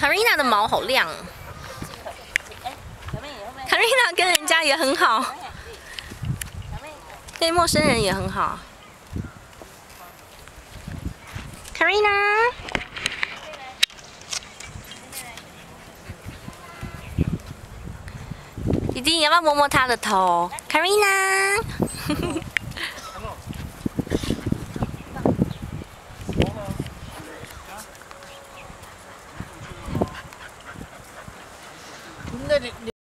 Carina 的毛好亮。Carina 跟人家也很好，对陌生人也很好。Carina， 弟弟，你要不要摸摸她的头？Carina。